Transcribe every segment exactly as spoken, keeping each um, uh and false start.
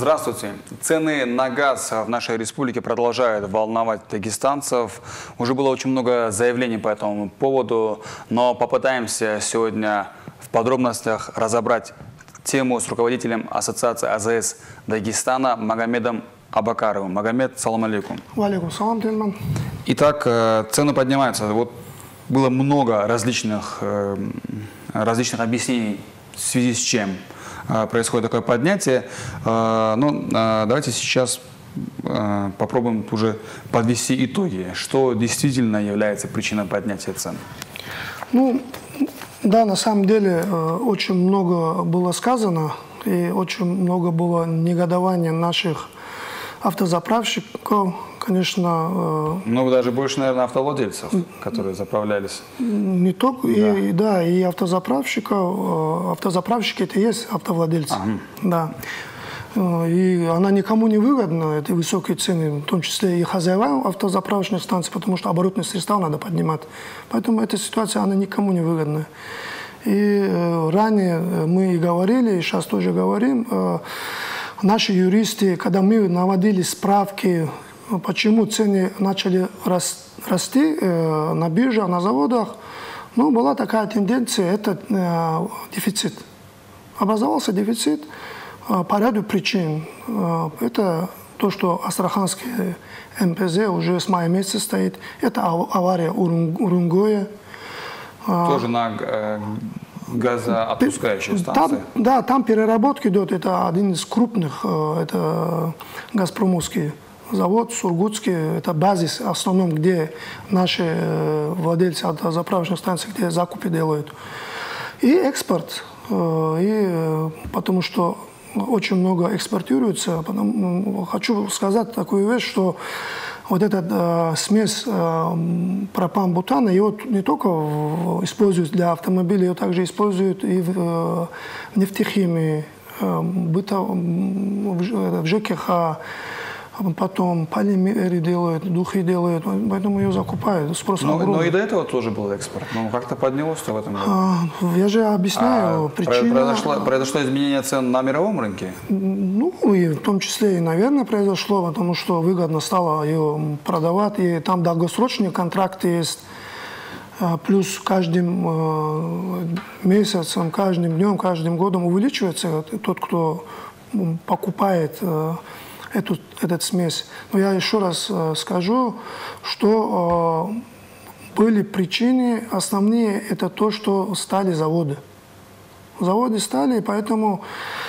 Здравствуйте. Цены на газ в нашей республике продолжают волновать дагестанцев. Уже было очень много заявлений по этому поводу, но попытаемся сегодня в подробностях разобрать тему с руководителем Ассоциации АЗС Дагестана Магомедом Абакаровым. Магомед, салам алейкум. Валейкум салам, Тельман. Итак, цены поднимаются. Вот было много различных, различных объяснений, в связи с чем происходит такое поднятие. Но давайте сейчас попробуем уже подвести итоги. Что действительно является причиной поднятия цен? Ну, да, на самом деле очень много было сказано, и очень много было негодования наших автозаправщиков. Конечно... Ну, даже больше, наверное, автовладельцев, которые заправлялись. Не только, да. И, да, и автозаправщиков. Автозаправщики – это и есть автовладельцы. Ага. Да. И она никому не выгодна, это высокие цены, в том числе и хозяевам автозаправочных станций, потому что оборотные средства надо поднимать. Поэтому эта ситуация, она никому не выгодна. И ранее мы и говорили, и сейчас тоже говорим, наши юристы, когда мы наводили справки, почему цены начали расти на биржах, на заводах, ну, была такая тенденция, это дефицит. Образовался дефицит по ряду причин. Это то, что Астраханский эм пэ зэ уже с мая месяца стоит, это авария Урунгоя. Тоже на газоотпускающей станции? Там, да, там переработка идет, это один из крупных, это газпромовский завод, Сургутский, это базис в основном, где наши владельцы автозаправочных станций, где закупы делают. И экспорт, и потому что очень много экспортируется. Потому, хочу сказать такую вещь, что вот эта э, смесь э, пропан-бутана, ее не только в, используют для автомобилей, ее также используют и в э, нефтехимии, э, быто, в, в ЖКХ, потом полимеры делают, духи делают, поэтому ее закупают. Спрос но, огромный. Но и до этого тоже был экспорт, но как-то поднялось-то в этом году? А, я же объясняю а причину. Произошло, произошло изменение цен на мировом рынке? Ну, и в том числе и, наверное, произошло, потому что выгодно стало ее продавать, и там долгосрочные контракты есть. Плюс каждым месяцем, каждым днем, каждым годом увеличивается тот, кто покупает Эту, этот смесь. Но я еще раз э, скажу, что э, были причины, основные, это то, что стали заводы. Заводы стали, поэтому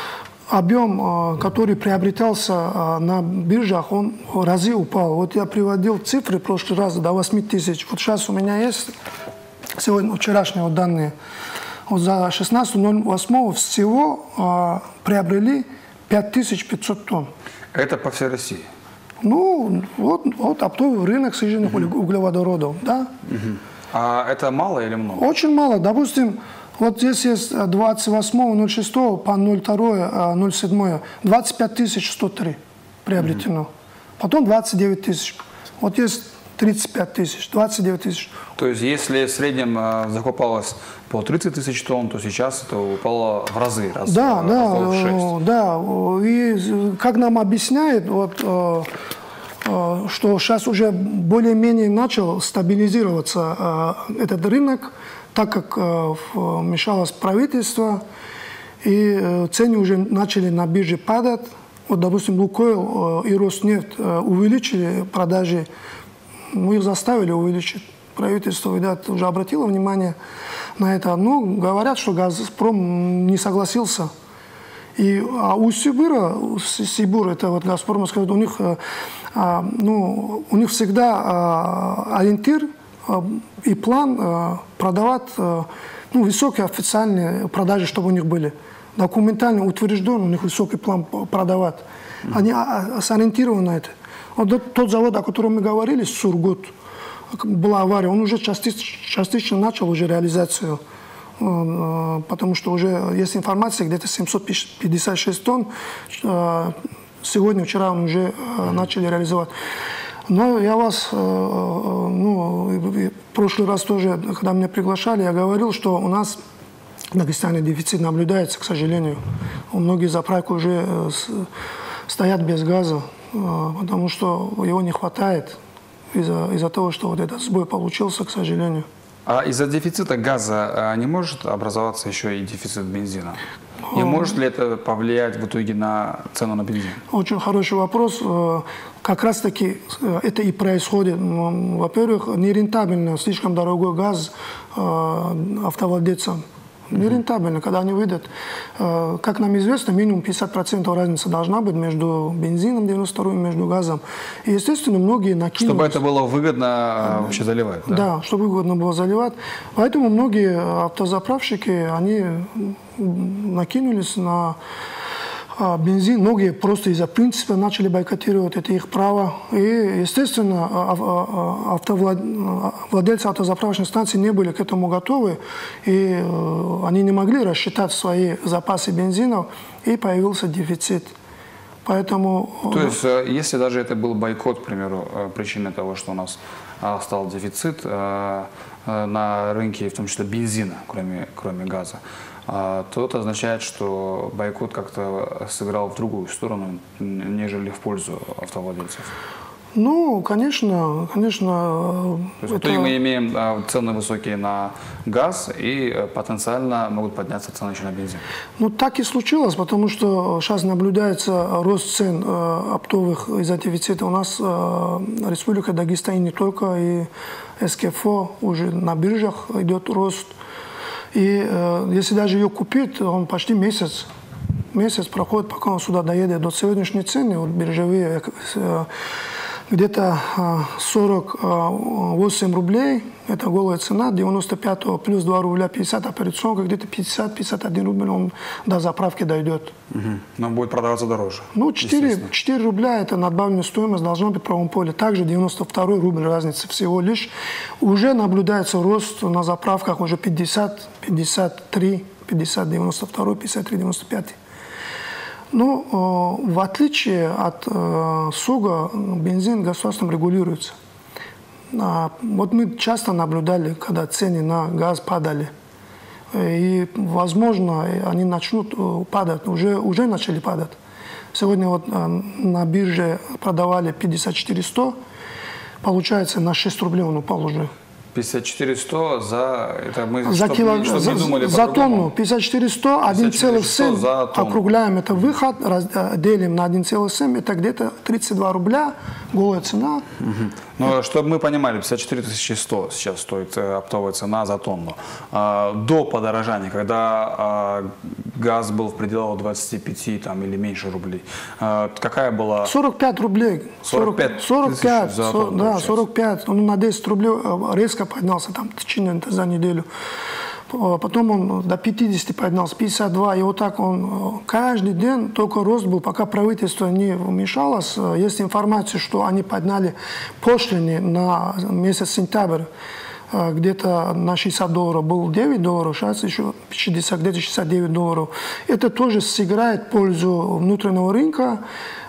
объем, э, который приобретался э, на биржах, он в разы упал. Вот я приводил цифры в прошлый раз до восьми тысяч. Вот сейчас у меня есть сегодня вчерашние вот данные. Вот за шестнадцатое ноль восьмое всего э, приобрели пять тысяч пятьсот тонн. Это по всей России? Ну, вот, вот оптовый рынок сжиженных uh-huh. углеводородов, да. Uh-huh. А это мало или много? Очень мало. Допустим, вот здесь есть двадцать восьмое ноль шестое по ноль второе ноль седьмое двадцать пять тысяч сто три приобретено. Uh-huh. Потом двадцать девять тысяч. Вот есть тридцать пять тысяч, двадцать девять тысяч. То есть, если в среднем э, закупалось по тридцать тысяч тонн, то сейчас это упало в разы, раз, да, раз, да, в шесть. Да, и как нам объясняют, вот, э, э, что сейчас уже более-менее начал стабилизироваться э, этот рынок, так как э, вмешалось правительство, и э, цены уже начали на бирже падать. Вот, допустим, Лукойл э, и Роснефть э, увеличили продажи, мы их заставили увеличить. Правительство, видать, уже обратило внимание на это. Ну, говорят, что Газпром не согласился. И, а у Сибура, Сибур, это вот Газпром, у них, а, ну, у них всегда а, ориентир а, и план а, продавать а, ну, высокие официальные продажи, чтобы у них были. Документально утвержден, у них высокий план продавать. Они а, сориентированы на это. Вот тот завод, о котором мы говорили, Сургут, была авария, он уже частично, частично начал уже реализацию, потому что уже есть информация, где-то семьсот пятьдесят шесть тонн, сегодня, вчера он уже начали реализовать. Но я вас, ну, в прошлый раз тоже, когда меня приглашали, я говорил, что у нас в Дагестане дефицит наблюдается, к сожалению. Многие заправки уже стоят без газа, потому что его не хватает из-за из-за того, что вот этот сбой получился, к сожалению. А из-за дефицита газа не может образоваться еще и дефицит бензина? И может ли это повлиять в итоге на цену на бензин? Очень хороший вопрос. Как раз таки это и происходит. Во-первых, нерентабельно, слишком дорогой газ автовладельцам. Нерентабельно, когда они выйдут. Как нам известно, минимум пятьдесят процентов разница должна быть между бензином девяносто вторым и между газом. И, естественно, многие накинулись. Чтобы это было выгодно вообще заливать, да? Да, чтобы выгодно было заливать. Поэтому многие автозаправщики, они накинулись на бензин. Многие просто из-за принципа начали бойкотировать, это их право. И, естественно, владельцы автозаправочных станций не были к этому готовы, и они не могли рассчитать свои запасы бензинов, и появился дефицит. Поэтому... То есть, если даже это был бойкот, к примеру, причиной того, что у нас стал дефицит на рынке, в том числе бензина, кроме, кроме газа, то это означает, что бойкот как-то сыграл в другую сторону, нежели в пользу автовладельцев. Ну, конечно, конечно. То есть, это... мы имеем цены высокие на газ, и потенциально могут подняться цены еще на бензин. Ну, так и случилось, потому что сейчас наблюдается рост цен оптовых из-за дефицита. У нас Республика Дагестан не только, и СКФО уже на биржах идет рост. И э, если даже ее купить, он почти месяц, месяц проходит, пока он сюда доедет. До сегодняшней цены, вот биржевые, э, где-то э, сорок восемь рублей, это голая цена, девяносто пять плюс два рубля пятьдесят операционка, где-то пятьдесят — пятьдесят один рубль он до заправки дойдет. Угу. Но будет продаваться дороже. Ну, четыре, четыре рубля это надбавленная стоимость должна быть в правом поле. Также девяносто второй рубль разница всего лишь. Уже наблюдается рост на заправках уже пятьдесят, пятьдесят три, пятьдесят, девяносто два, пятьдесят три, девяносто пять. Но э, в отличие от э, СУГа, бензин государством регулируется. А, вот мы часто наблюдали, когда цены на газ падали. И, возможно, они начнут падать, уже, уже начали падать. Сегодня вот э, на бирже продавали пятьдесят четыре сто, получается на шесть рублей он упал уже. пятьдесят четыре сто за, это мы за, чтоб, кило, чтоб за, думали за тонну. пятьдесят четыре сто, один целых семь округляем, это выход, раз, делим на один целых семь, это где-то тридцать два рубля, голая цена. Угу. Но чтобы мы понимали, пятьдесят четыре тысячи сто сейчас стоит оптовая цена за тонну. А, до подорожания, когда а, газ был в пределах двадцати пяти там, или меньше рублей, а, какая была? сорок пять рублей. сорок пять, сорок пять, сорок, да, сорок пять. Он на десять рублей резко поднялся там, в течение за неделю. Потом он до пятидесяти поднялся, пятьдесят два. И вот так он каждый день только рост был, пока правительство не вмешалось. Есть информация, что они подняли пошлины на месяц сентябрь. Где-то на шестьдесят долларов был девять долларов, сейчас еще шестьдесят, где-то шестьдесят девять долларов. Это тоже сыграет в пользу внутреннего рынка.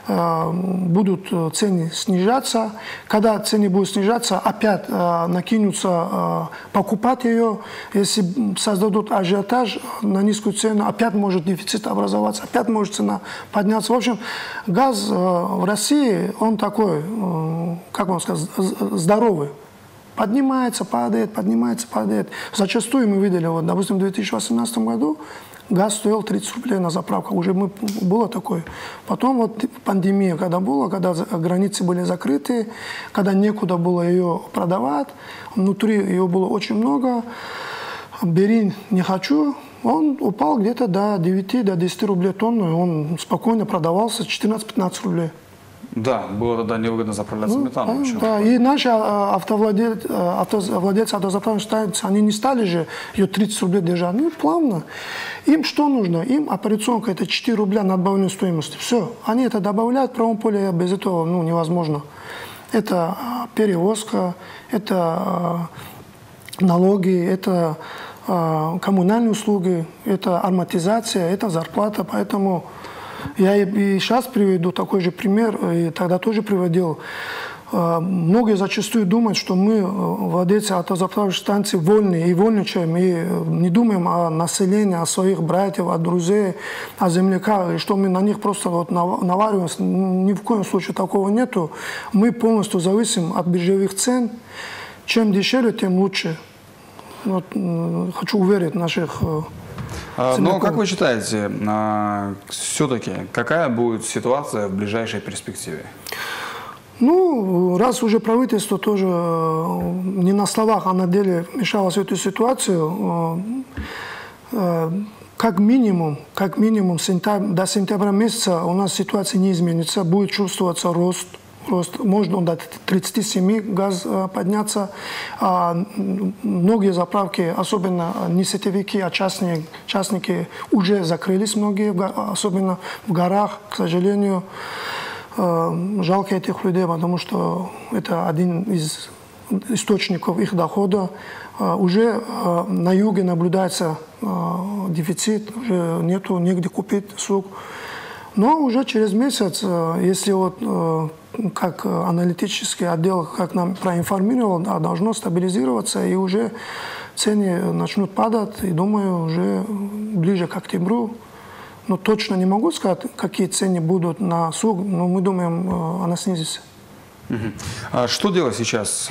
Будут цены снижаться. Когда цены будут снижаться, опять э, накинутся э, покупать ее. Если создадут ажиотаж на низкую цену, опять может дефицит образоваться, опять может цена подняться. В общем, газ э, в России, он такой, э, как вам сказать, здоровый. Поднимается, падает, поднимается, падает. Зачастую мы видели, вот, допустим, в две тысячи восемнадцатом году газ стоил тридцать рублей на заправках. Уже мы, было такое. Потом вот пандемия, когда была, когда границы были закрыты, когда некуда было ее продавать, внутри ее было очень много. Бери, не хочу. Он упал где-то до девяти, до десяти рублей тонну, и он спокойно продавался четырнадцать-пятнадцать рублей. Да, было тогда невыгодно заправляться ну, метаном. Да, да, и наши автовладельцы, автовладельцы автозаправочных станций, они не стали же ее тридцать рублей держать. Ну, плавно. Им что нужно? Им операционка это четыре рубля надбавленной стоимости. Все. Они это добавляют в правом поле, без этого ну, невозможно. Это перевозка, это налоги, это коммунальные услуги, это амортизация, это зарплата. Поэтому я и сейчас приведу такой же пример, и тогда тоже приводил. Многие зачастую думают, что мы, владельцы автозаправочных станций, вольны и вольничаем, и не думаем о населении, о своих братьев, о друзей, о земляках, и что мы на них просто вот навариваемся. Ни в коем случае такого нету. Мы полностью зависим от биржевых цен. Чем дешевле, тем лучше. Вот, хочу уверить наших земляков. Но как вы считаете, все-таки какая будет ситуация в ближайшей перспективе? Ну, раз уже правительство тоже не на словах, а на деле вмешалось в эту ситуацию, как минимум, как минимум сентябрь, до сентября месяца у нас ситуация не изменится, будет чувствоваться рост. Рост, можно до тридцати семи газ подняться. А многие заправки, особенно не сетевики, а частные, частники, уже закрылись многие, особенно в горах, к сожалению. Жалко этих людей, потому что это один из источников их дохода. Уже на юге наблюдается дефицит, уже нету негде купить сук. Но уже через месяц, если вот как аналитический отдел, как нам проинформировал, да, должно стабилизироваться, и уже цены начнут падать, и думаю, уже ближе к октябрю. Но точно не могу сказать, какие цены будут на сук, но мы думаем, она снизится. А что делать сейчас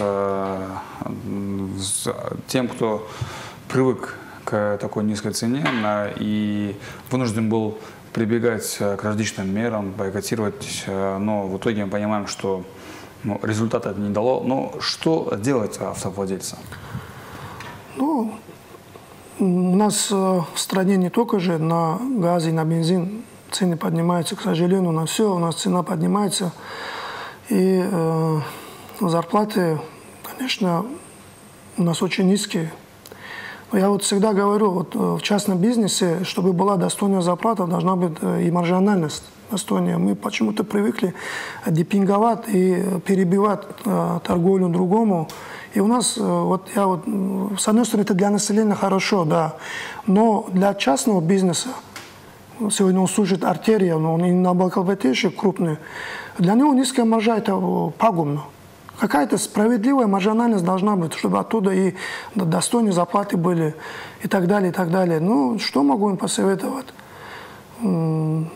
с тем, кто привык к такой низкой цене и вынужден был прибегать к различным мерам, бойкотировать, но в итоге мы понимаем, что ну, результата это не дало. Но что делать автовладельцам? Ну, у нас в стране не только же на газ и на бензин цены поднимаются, к сожалению, на все у нас цена поднимается. И э, зарплаты, конечно, у нас очень низкие. Но я вот всегда говорю, вот в частном бизнесе, чтобы была достойная зарплата, должна быть и маржинальность достойная. Мы почему-то привыкли демпинговать и перебивать э, торговлю другому. И у нас, вот я вот, с одной стороны, это для населения хорошо, да, но для частного бизнеса, сегодня он служит артерия, но он и на налогоплательщик крупный, для него низкая маржа – это пагубно. Какая-то справедливая маржинальность должна быть, чтобы оттуда и достойные зарплаты были, и так далее, и так далее. Ну, что могу им посоветовать? Ну,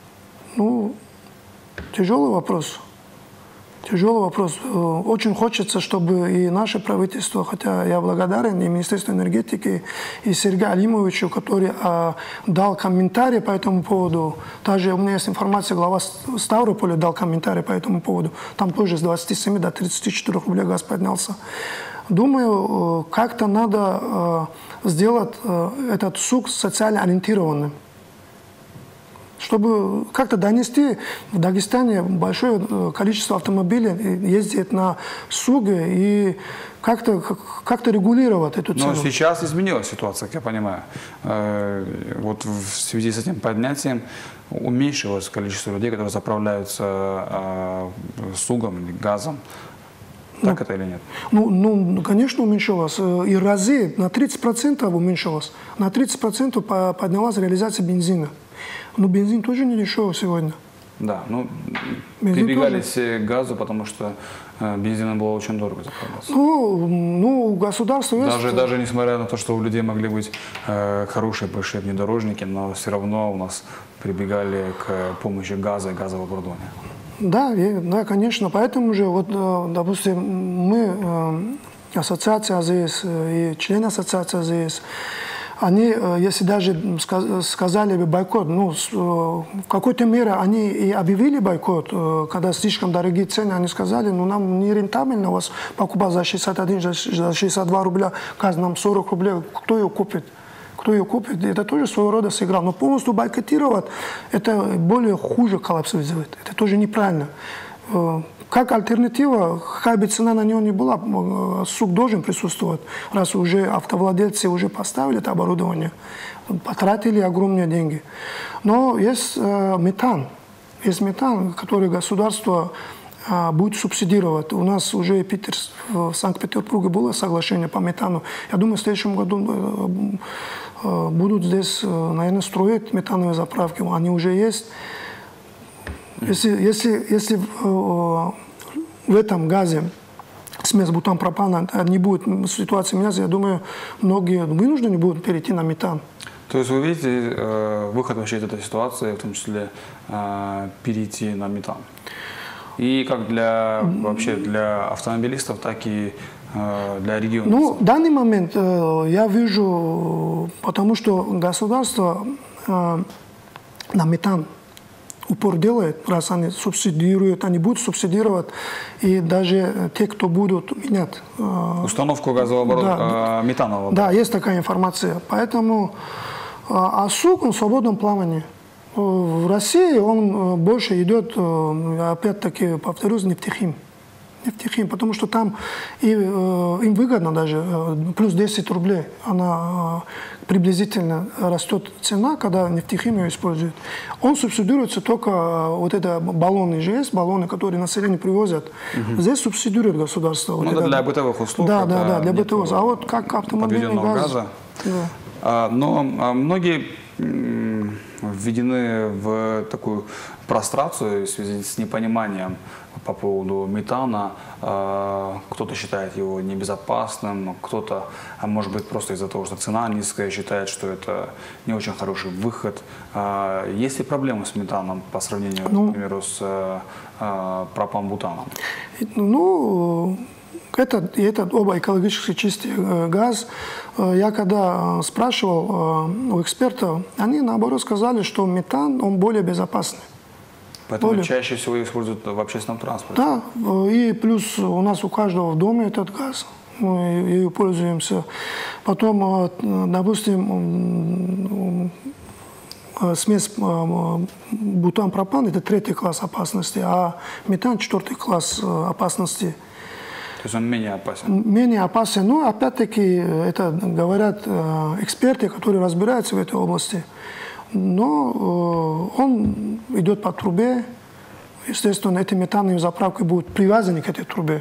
тяжелый вопрос. Тяжелый вопрос. Очень хочется, чтобы и наше правительство, хотя я благодарен и Министерству энергетики, и Сергею Алимовичу, который а, дал комментарий по этому поводу. Также у меня есть информация, глава Ставрополя дал комментарий по этому поводу. Там тоже с двадцати семи до тридцати четырёх рублей газ поднялся. Думаю, как-то надо а, сделать а, этот сук социально ориентированным. Чтобы как-то донести в Дагестане большое количество автомобилей, ездить на суге и как-то как регулировать эту цену. Но сейчас изменилась ситуация, как я понимаю. Вот в связи с этим поднятием уменьшилось количество людей, которые заправляются сугом или газом. Так ну, это или нет? Ну, ну, конечно, уменьшилось. И разы на тридцать процентов уменьшилось. На тридцать процентов поднялась реализация бензина. Но бензин тоже не дешевый сегодня. Да, ну, бензин прибегались тоже. к газу, потому что э, бензина было очень дорого заправляться. Ну, ну, у государства даже, есть... Даже несмотря на то, что у людей могли быть э, хорошие большие внедорожники, но все равно у нас прибегали к помощи газа и газового оборудования. Да, и, да, конечно. Поэтому же, вот, допустим, мы, ассоциация АЗС и члены ассоциации АЗС, они, если даже сказали бы бойкот, ну, в какой-то мере они и объявили бойкот, когда слишком дорогие цены, они сказали, ну, нам не рентабельно вас покупать за шестьдесят один, за шестьдесят два рубля, газ нам сорок рублей, кто ее купит? Кто ее купит? Это тоже своего рода сыграл. Но полностью бойкотировать, это более хуже коллапс вызывает. Это тоже неправильно. Как альтернатива, какая бы цена на него ни была, сук должен присутствовать, раз уже автовладельцы уже поставили это оборудование, потратили огромные деньги. Но есть э, метан, есть метан, который государство э, будет субсидировать. У нас уже Питер, в Санкт-Петербурге было соглашение по метану. Я думаю, в следующем году э, э, будут здесь, э, наверное, строить метановые заправки. Они уже есть. Если, если, если э, в этом газе смесь бутан-пропана не будет ситуации меняться, я думаю, многие вынуждены будут перейти на метан. То есть вы видите э, выход вообще из этой ситуации, в том числе э, перейти на метан? И как для вообще для автомобилистов, так и э, для регионов? Ну, в данный момент э, я вижу, потому что государство э, на метан упор делает, раз они субсидируют, они будут субсидировать, и даже те, кто будут менять. Э, Установку газового оборота, да, э, метанового. Да, есть такая информация. Поэтому э, а СУК он в свободном плавании. В России он больше идет, опять-таки, повторюсь, нефтехим. Нефтехим, потому что там и, им выгодно даже, плюс десять рублей, она приблизительно растет цена, когда нефтехим ее использует. Он субсидируется только, вот это баллоны же есть, баллоны, которые население привозят. Угу. Здесь субсидирует государство. Ну, вот это это для бытовых услуг. Да, да, да, для бытовых. А вот как автомобильный газ. Газа. Да. А, но а, многие введены в такую прострацию в связи с непониманием по поводу метана. Кто-то считает его небезопасным, кто-то, а может быть, просто из-за того, что цена низкая, считает, что это не очень хороший выход. Есть ли проблемы с метаном по сравнению, ну, например, с пропан-бутаном? Ну, это, это оба экологически чистый газ. Я когда спрашивал у экспертов, они наоборот сказали, что метан, он более безопасный. Поэтому более... чаще всего используют в общественном транспорте. Да, и плюс у нас у каждого в доме этот газ. Мы ею пользуемся. Потом, допустим, смесь бутан-пропан – это третий класс опасности, а метан – четвертый класс опасности. То есть он менее опасен? Менее опасен. Но опять-таки это говорят эксперты, которые разбираются в этой области. Но он идет по трубе. Естественно, эти метановые заправки будут привязаны к этой трубе.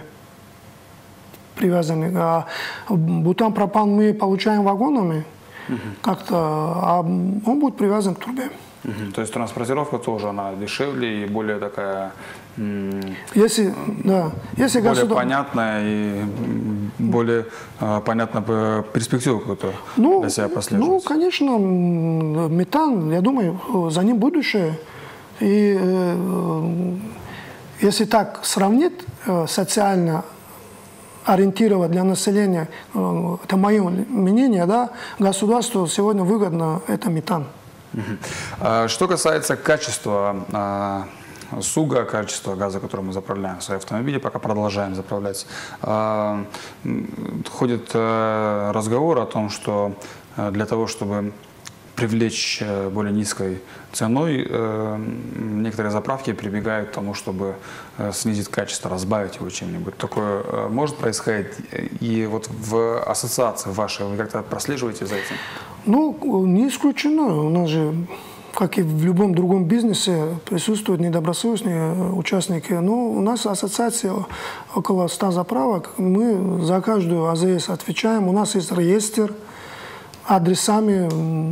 Привязаны. А бутан-пропан мы получаем вагонами угу. как-то, а он будет привязан к трубе. Угу. То есть транспортировка тоже она дешевле и более такая если, да, если более государ... понятная и более а, понятна перспективу какую-то ну, для себя прослеживать. Ну, конечно, метан, я думаю, за ним будущее. И э, если так сравнить, э, социально ориентировать для населения, э, это мое мнение, да, государству сегодня выгодно это метан. Uh-huh. Что касается качества а, СУГа, качества газа, который мы заправляем в свои автомобили, пока продолжаем заправлять, а, ходит а, разговор о том, что а, для того, чтобы привлечь а, более низкой ценой, а, некоторые заправки прибегают к тому, чтобы а, снизить качество, разбавить его чем-нибудь. Такое а, может происходить? И вот в ассоциации вашей вы как-то прослеживаете за этим? Ну, не исключено. У нас же, как и в любом другом бизнесе, присутствуют недобросовестные участники. Но у нас ассоциация около ста заправок. Мы за каждую АЗС отвечаем. У нас есть реестр адресами.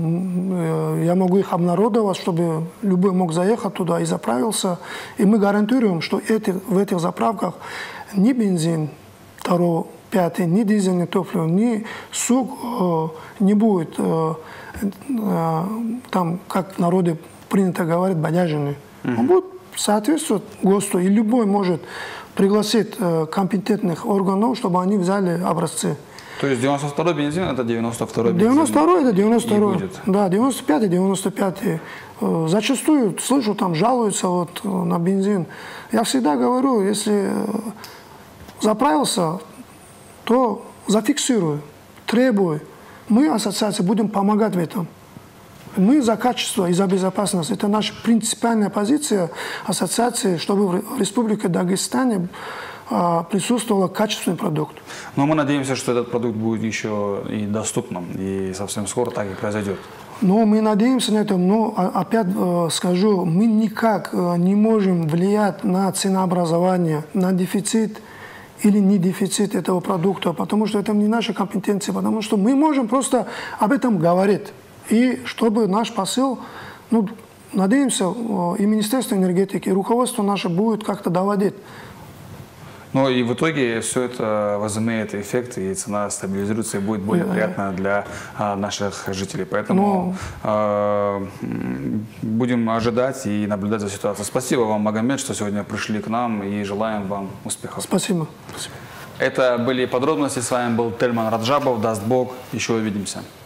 Я могу их обнародовать, чтобы любой мог заехать туда и заправился. И мы гарантируем, что эти, в этих заправках ни бензин второго, пятый, ни дизельное топливо, ни СУГ э, не будет, э, э, там, как в народе принято говорить, бодяженный. Mm-hmm. Он будет соответствовать ГОСТу, и любой может пригласить э, компетентных органов, чтобы они взяли образцы. То есть девяносто второй бензин – это девяносто второй бензин? девяносто второй – это девяносто второй. Будет. Да, девяносто пятый – девяносто пятый. Э, зачастую, слышу, там жалуются вот, на бензин. Я всегда говорю, если заправился, то зафиксируй, требуй. Мы, ассоциация, будем помогать в этом. Мы за качество и за безопасность. Это наша принципиальная позиция ассоциации, чтобы в Республике Дагестане а, присутствовал качественный продукт. Но мы надеемся, что этот продукт будет еще и доступным, и совсем скоро так и произойдет. Но мы надеемся на это, но опять э, скажу, мы никак э, не можем влиять на ценообразование, на дефицит или не дефицит этого продукта, потому что это не наша компетенция, потому что мы можем просто об этом говорить. И чтобы наш посыл, ну, надеемся, и Министерство энергетики, и руководство наше будет как-то доводить. Но и в итоге все это возымеет эффект, и цена стабилизируется и будет более приятна для а, наших жителей. Поэтому а, м, будем ожидать и наблюдать за ситуацией. Спасибо вам, Магомед, что сегодня пришли к нам, и желаем вам успехов. Спасибо. Спасибо. Это были подробности. С вами был Тельман Раджабов. Даст Бог. Еще увидимся.